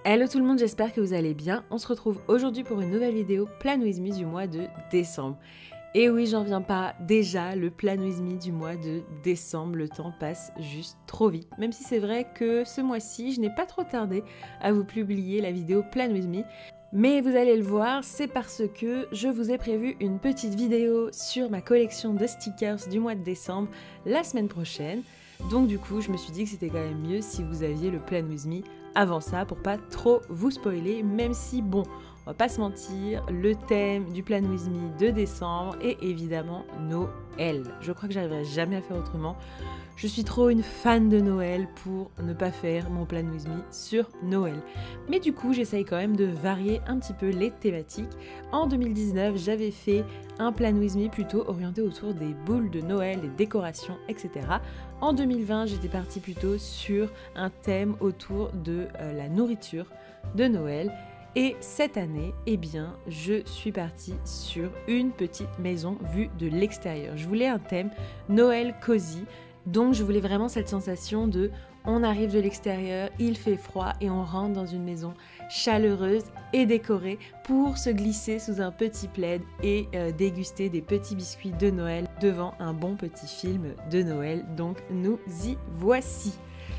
Hello tout le monde, j'espère que vous allez bien. On se retrouve aujourd'hui pour une nouvelle vidéo Plan With Me du mois de décembre. Et oui, j'en viens pas, déjà le Plan With Me du mois de décembre, le temps passe juste trop vite. Même si c'est vrai que ce mois-ci, je n'ai pas trop tardé à vous publier la vidéo Plan With Me. Mais vous allez le voir, c'est parce que je vous ai prévu une petite vidéo sur ma collection de stickers du mois de décembre la semaine prochaine. Donc du coup, je me suis dit que c'était quand même mieux si vous aviez le Plan With Me avant ça pour pas trop vous spoiler, même si bon, on va pas se mentir, le thème du Plan With Me de décembre est évidemment Noël. Je crois que j'arriverai jamais à faire autrement. Je suis trop une fan de Noël pour ne pas faire mon Plan With Me sur Noël. Mais du coup, j'essaye quand même de varier un petit peu les thématiques. En 2019, j'avais fait un Plan With Me plutôt orienté autour des boules de Noël, des décorations, etc. En 2020, j'étais partie plutôt sur un thème autour de la nourriture de Noël. Et cette année, eh bien, je suis partie sur une petite maison vue de l'extérieur. Je voulais un thème Noël cosy. Donc je voulais vraiment cette sensation de on arrive de l'extérieur, il fait froid et on rentre dans une maison chaleureuse et décorée pour se glisser sous un petit plaid et déguster des petits biscuits de Noël devant un bon petit film de Noël. Donc nous y voici.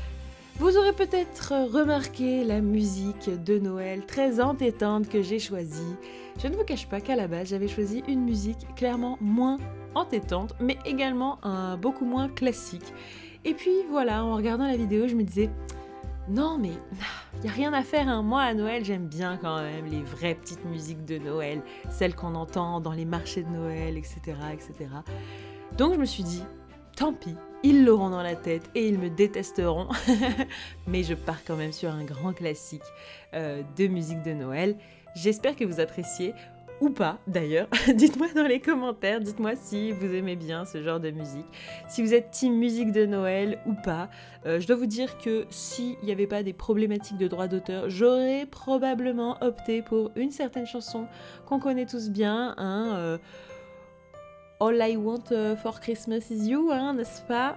Vous aurez peut-être remarqué la musique de Noël très entêtante que j'ai choisie. Je ne vous cache pas qu'à la base, j'avais choisi une musique clairement moins entêtante, mais également beaucoup moins classique. Et puis voilà, en regardant la vidéo, je me disais, non mais il n'y a rien à faire, hein. Moi à Noël, j'aime bien quand même les vraies petites musiques de Noël, celles qu'on entend dans les marchés de Noël, etc., etc. Donc je me suis dit, tant pis, ils l'auront dans la tête et ils me détesteront, mais je pars quand même sur un grand classique de musique de Noël. J'espère que vous appréciez, ou pas d'ailleurs. Dites-moi dans les commentaires, dites-moi si vous aimez bien ce genre de musique, si vous êtes team musique de Noël ou pas. Je dois vous dire que s'il n'y avait pas des problématiques de droit d'auteur, j'aurais probablement opté pour une certaine chanson qu'on connaît tous bien, hein, All I Want for Christmas is You, hein, n'est-ce pas?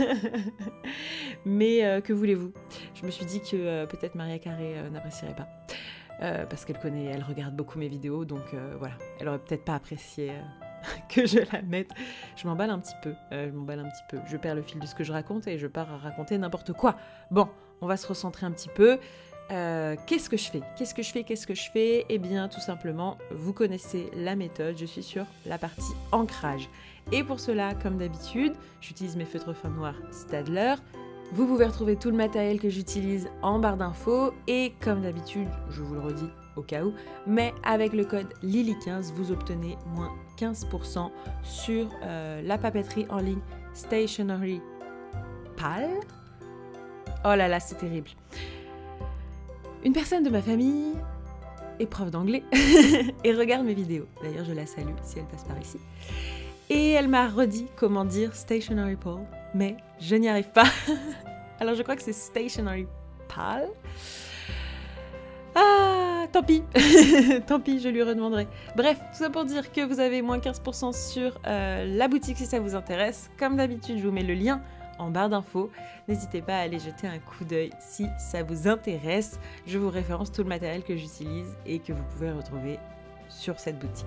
Mais que voulez-vous? Je me suis dit que peut-être Maria Carey n'apprécierait pas. Parce elle regarde beaucoup mes vidéos, donc voilà, elle aurait peut-être pas apprécié que je la mette. Je m'emballe un petit peu, je perds le fil de ce que je raconte et je pars à raconter n'importe quoi. Bon, on va se recentrer un petit peu. Qu'est-ce que je fais? Eh bien, tout simplement, vous connaissez la méthode, je suis sur la partie ancrage. Et pour cela, comme d'habitude, j'utilise mes feutres fin noirs Staedtler. Vous pouvez retrouver tout le matériel que j'utilise en barre d'infos et comme d'habitude, je vous le redis au cas où, mais avec le code LILY15, vous obtenez moins 15% sur la papeterie en ligne Stationery Pal. Oh là là, c'est terrible. Une personne de ma famille est prof d'anglais et regarde mes vidéos. D'ailleurs, je la salue si elle passe par ici. Et elle m'a redit comment dire Stationery Pal, mais je n'y arrive pas. Alors je crois que c'est Stationery Pal. Ah, tant pis. Tant pis, je lui redemanderai. Bref, tout ça pour dire que vous avez moins 15% sur la boutique si ça vous intéresse. Comme d'habitude, je vous mets le lien en barre d'infos. N'hésitez pas à aller jeter un coup d'œil si ça vous intéresse. Je vous référence tout le matériel que j'utilise et que vous pouvez retrouver sur cette boutique.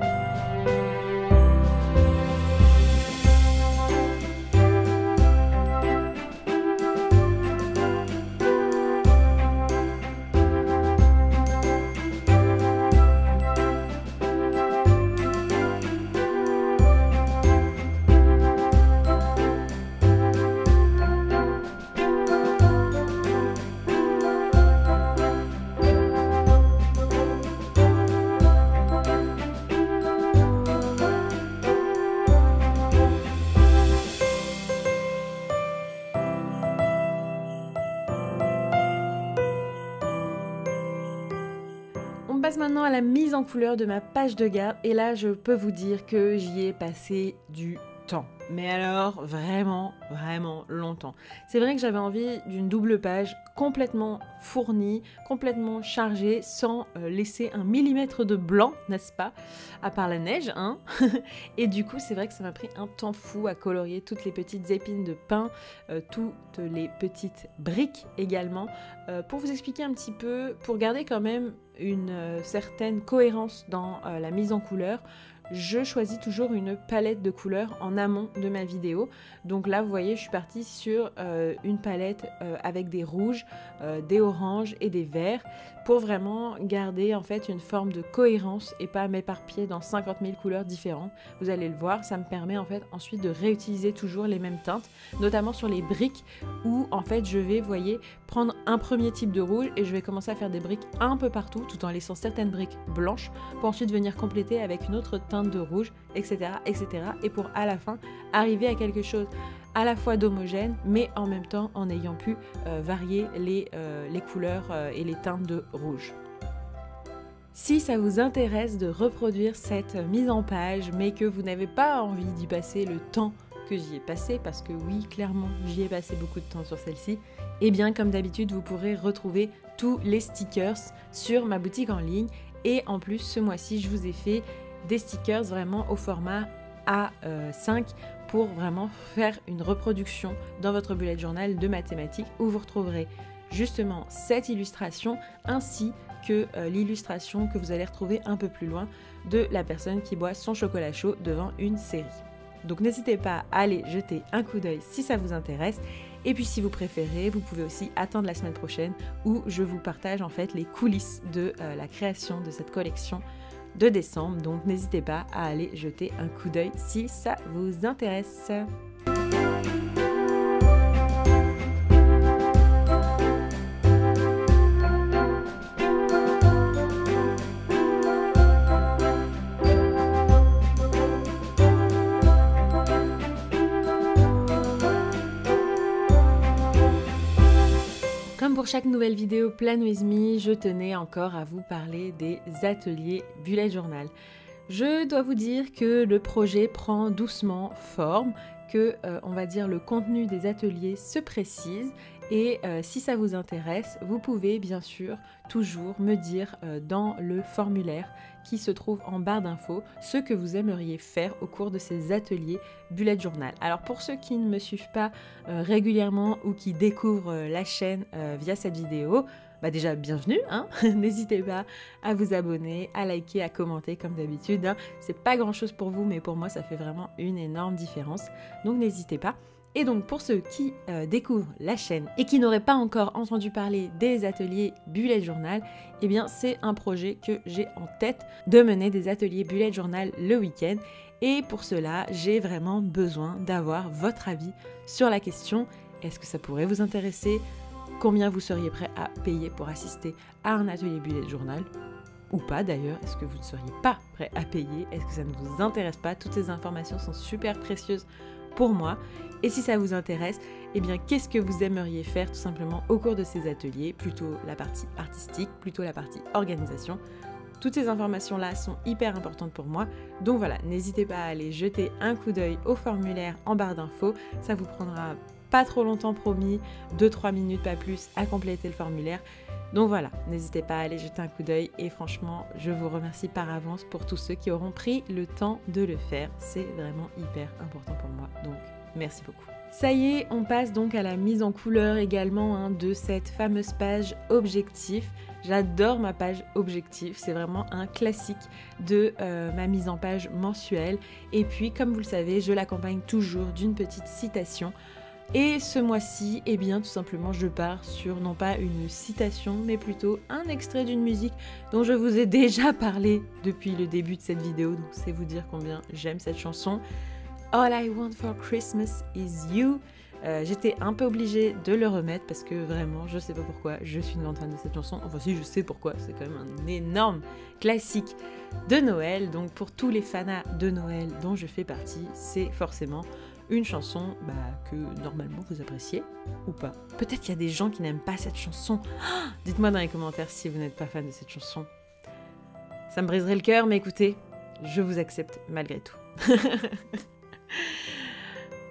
On passe maintenant à la mise en couleur de ma page de garde et là je peux vous dire que j'y ai passé du temps. mais alors vraiment longtemps. C'est vrai que j'avais envie d'une double page complètement fournie, complètement chargée, sans laisser un millimètre de blanc, n'est-ce pas? À part la neige, hein. Et du coup, c'est vrai que ça m'a pris un temps fou à colorier toutes les petites épines de pin, toutes les petites briques également, pour vous expliquer un petit peu, pour garder quand même une certaine cohérence dans la mise en couleur. Je choisis toujours une palette de couleurs en amont de ma vidéo. Donc là, vous voyez, je suis partie sur une palette avec des rouges, des oranges et des verts pour vraiment garder en fait une forme de cohérence et pas m'éparpiller dans 50 000 couleurs différentes. Vous allez le voir, ça me permet en fait ensuite de réutiliser toujours les mêmes teintes, notamment sur les briques où en fait je vais, vous voyez, prendre un premier type de rouge et je vais commencer à faire des briques un peu partout tout en laissant certaines briques blanches pour ensuite venir compléter avec une autre teinte de rouge, etc., etc. et pour à la fin arriver à quelque chose à la fois d'homogène mais en même temps en ayant pu varier les couleurs et les teintes de rouge. Si ça vous intéresse de reproduire cette mise en page mais que vous n'avez pas envie d'y passer le temps que j'y ai passé, parce que oui, clairement, j'y ai passé beaucoup de temps sur celle-ci, et bien comme d'habitude, vous pourrez retrouver tous les stickers sur ma boutique en ligne. Et en plus, ce mois-ci, je vous ai fait des stickers vraiment au format A5 pour vraiment faire une reproduction dans votre bullet journal de mathématiques où vous retrouverez justement cette illustration ainsi que l'illustration que vous allez retrouver un peu plus loin de la personne qui boit son chocolat chaud devant une série. Donc n'hésitez pas à aller jeter un coup d'œil si ça vous intéresse. Et puis si vous préférez, vous pouvez aussi attendre la semaine prochaine où je vous partage en fait les coulisses de la création de cette collection de décembre. Donc n'hésitez pas à aller jeter un coup d'œil si ça vous intéresse. Comme pour chaque nouvelle vidéo Plan With Me, je tenais encore à vous parler des ateliers bullet journal. Je dois vous dire que le projet prend doucement forme, que on va dire le contenu des ateliers se précise et si ça vous intéresse, vous pouvez bien sûr toujours me dire dans le formulaire qui se trouve en barre d'infos ce que vous aimeriez faire au cours de ces ateliers bullet journal. Alors pour ceux qui ne me suivent pas régulièrement ou qui découvrent la chaîne via cette vidéo, bah déjà bienvenue, hein. N'hésitez pas à vous abonner, à liker, à commenter comme d'habitude, hein. C'est pas grand chose pour vous mais pour moi ça fait vraiment une énorme différence, donc n'hésitez pas. Et donc pour ceux qui découvrent la chaîne et qui n'auraient pas encore entendu parler des ateliers bullet journal, eh bien c'est un projet que j'ai en tête de mener des ateliers bullet journal le week-end. Et pour cela, j'ai vraiment besoin d'avoir votre avis sur la question. Est-ce que ça pourrait vous intéresser? Combien vous seriez prêt à payer pour assister à un atelier bullet journal? Ou pas d'ailleurs, est-ce que vous ne seriez pas prêt à payer? Est-ce que ça ne vous intéresse pas? Toutes ces informations sont super précieuses pour moi. Et si ça vous intéresse, eh bien qu'est-ce que vous aimeriez faire tout simplement au cours de ces ateliers? Plutôt la partie artistique, plutôt la partie organisation. Toutes ces informations-là sont hyper importantes pour moi. Donc voilà, n'hésitez pas à aller jeter un coup d'œil au formulaire en barre d'infos. Ça vous prendra pas trop longtemps promis, 2-3 minutes pas plus à compléter le formulaire. Donc voilà, n'hésitez pas à aller jeter un coup d'œil et franchement, je vous remercie par avance pour tous ceux qui auront pris le temps de le faire. C'est vraiment hyper important pour moi, donc merci beaucoup. Ça y est, on passe donc à la mise en couleur également de cette fameuse page objectif. J'adore ma page objectif, c'est vraiment un classique de ma mise en page mensuelle. Et puis, comme vous le savez, je l'accompagne toujours d'une petite citation. Et ce mois-ci, eh bien tout simplement je pars sur non pas une citation mais plutôt un extrait d'une musique dont je vous ai déjà parlé depuis le début de cette vidéo, donc c'est vous dire combien j'aime cette chanson. All I want for Christmas is you. J'étais un peu obligée de le remettre parce que vraiment, je sais pas pourquoi, je suis une grande fan de cette chanson. Enfin si, je sais pourquoi, c'est quand même un énorme classique de Noël. Donc pour tous les fanas de Noël dont je fais partie, c'est forcément une chanson que normalement vous appréciez ou pas. Peut-être qu'il y a des gens qui n'aiment pas cette chanson. Oh, dites-moi dans les commentaires si vous n'êtes pas fan de cette chanson. Ça me briserait le cœur, mais écoutez, je vous accepte malgré tout.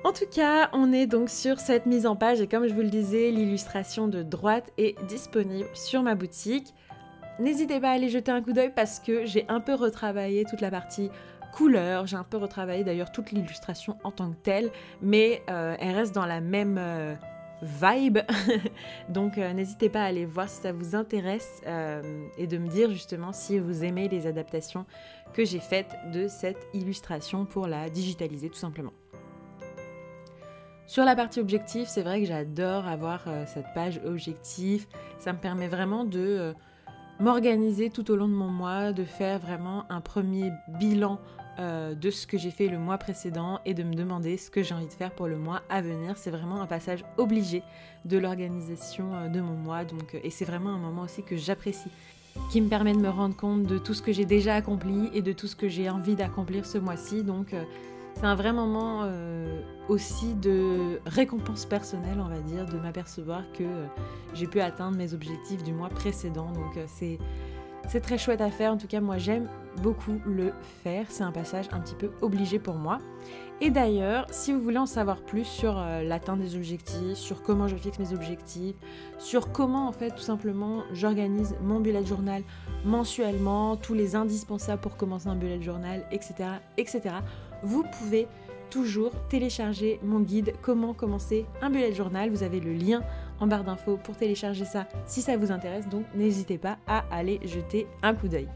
En tout cas, on est donc sur cette mise en page et comme je vous le disais, l'illustration de droite est disponible sur ma boutique. N'hésitez pas à aller jeter un coup d'œil parce que j'ai un peu retravaillé toute la partie couleur, j'ai un peu retravaillé d'ailleurs toute l'illustration en tant que telle, mais elle reste dans la même vibe, donc n'hésitez pas à aller voir si ça vous intéresse et de me dire justement si vous aimez les adaptations que j'ai faites de cette illustration pour la digitaliser tout simplement. Sur la partie objectif, c'est vrai que j'adore avoir cette page objectif, ça me permet vraiment de m'organiser tout au long de mon mois, de faire vraiment un premier bilan de ce que j'ai fait le mois précédent et de me demander ce que j'ai envie de faire pour le mois à venir. C'est vraiment un passage obligé de l'organisation de mon mois, donc, et c'est vraiment un moment aussi que j'apprécie, qui me permet de me rendre compte de tout ce que j'ai déjà accompli et de tout ce que j'ai envie d'accomplir ce mois-ci, donc c'est un vrai moment aussi de récompense personnelle, on va dire, de m'apercevoir que j'ai pu atteindre mes objectifs du mois précédent. Donc c'est très chouette à faire. En tout cas, moi, j'aime beaucoup le faire. C'est un passage un petit peu obligé pour moi. Et d'ailleurs, si vous voulez en savoir plus sur l'atteinte des objectifs, sur comment je fixe mes objectifs, sur comment, en fait, tout simplement, j'organise mon bullet journal mensuellement, tous les indispensables pour commencer un bullet journal, etc., etc., vous pouvez toujours télécharger mon guide Comment commencer un bullet journal. Vous avez le lien en barre d'infos pour télécharger ça si ça vous intéresse, donc n'hésitez pas à aller jeter un coup d'œil.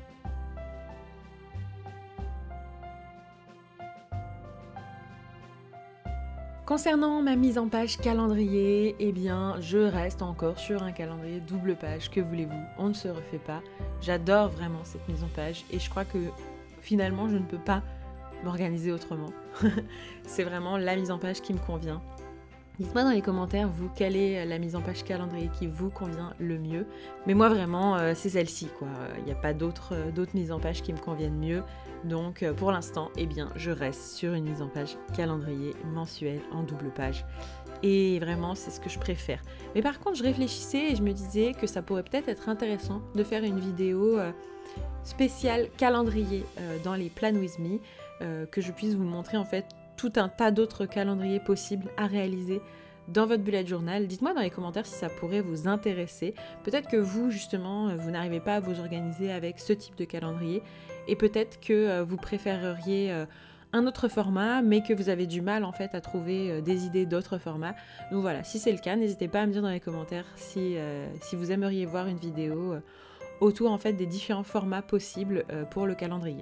Concernant ma mise en page calendrier, eh bien, je reste encore sur un calendrier double page. Que voulez-vous? On ne se refait pas. J'adore vraiment cette mise en page et je crois que finalement, je ne peux pas m'organiser autrement. C'est vraiment la mise en page qui me convient. Dites-moi dans les commentaires, vous, quelle est la mise en page calendrier qui vous convient le mieux. Mais moi, vraiment, c'est celle-ci, quoi. Il n'y a pas d'autres mises en page qui me conviennent mieux. Donc, pour l'instant, eh bien, je reste sur une mise en page calendrier mensuelle en double page. Et vraiment, c'est ce que je préfère. Mais par contre, je réfléchissais et je me disais que ça pourrait peut-être être intéressant de faire une vidéo spéciale calendrier dans les Plan With Me, que je puisse vous montrer en fait tout un tas d'autres calendriers possibles à réaliser dans votre bullet journal. Dites-moi dans les commentaires si ça pourrait vous intéresser. Peut-être que vous, justement, vous n'arrivez pas à vous organiser avec ce type de calendrier et peut-être que vous préféreriez un autre format, mais que vous avez du mal en fait à trouver des idées d'autres formats. Donc voilà, si c'est le cas, n'hésitez pas à me dire dans les commentaires si vous aimeriez voir une vidéo autour en fait des différents formats possibles pour le calendrier.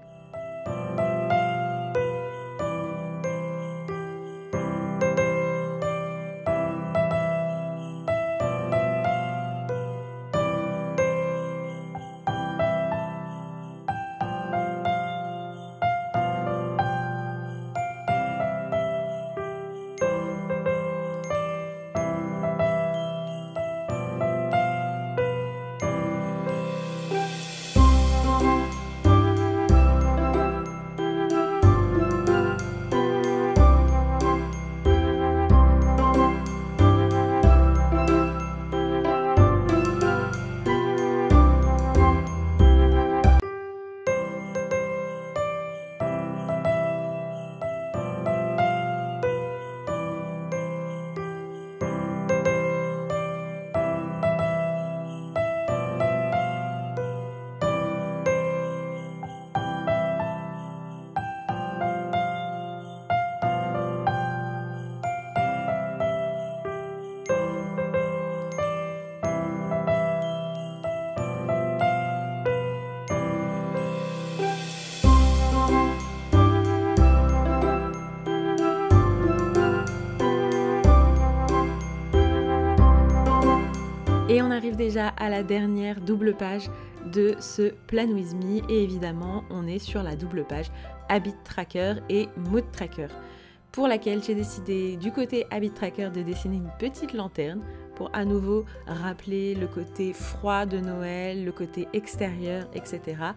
Et on arrive déjà à la dernière double page de ce Plan With Me et évidemment on est sur la double page Habit Tracker et Mood Tracker pour laquelle j'ai décidé du côté Habit Tracker de dessiner une petite lanterne pour à nouveau rappeler le côté froid de Noël, le côté extérieur, etc.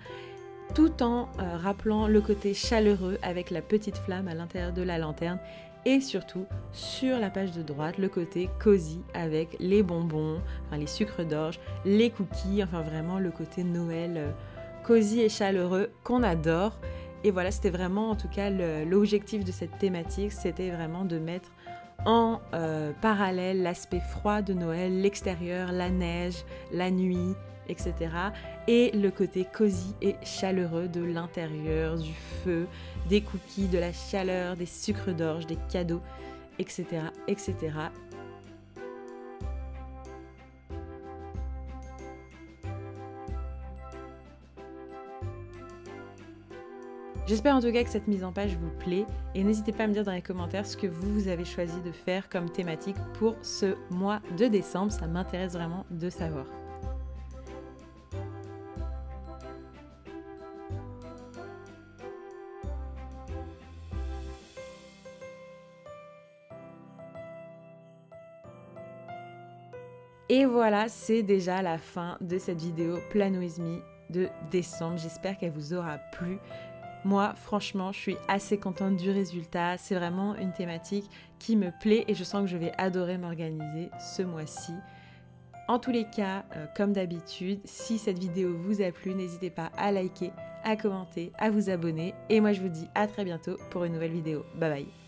tout en rappelant le côté chaleureux avec la petite flamme à l'intérieur de la lanterne et surtout sur la page de droite le côté cosy avec les bonbons, enfin les sucres d'orge, les cookies, enfin vraiment le côté Noël cosy et chaleureux qu'on adore. Et voilà, c'était vraiment en tout cas l'objectif de cette thématique, c'était vraiment de mettre en parallèle l'aspect froid de Noël, l'extérieur, la neige, la nuit, etc. Et le côté cosy et chaleureux de l'intérieur, du feu, des cookies, de la chaleur, des sucres d'orge, des cadeaux, etc. etc. J'espère en tout cas que cette mise en page vous plaît et n'hésitez pas à me dire dans les commentaires ce que vous avez choisi de faire comme thématique pour ce mois de décembre, ça m'intéresse vraiment de savoir. Et voilà, c'est déjà la fin de cette vidéo Plan With Me de décembre. J'espère qu'elle vous aura plu. Moi, franchement, je suis assez contente du résultat. C'est vraiment une thématique qui me plaît et je sens que je vais adorer m'organiser ce mois-ci. En tous les cas, comme d'habitude, si cette vidéo vous a plu, n'hésitez pas à liker, à commenter, à vous abonner. Et moi, je vous dis à très bientôt pour une nouvelle vidéo. Bye bye!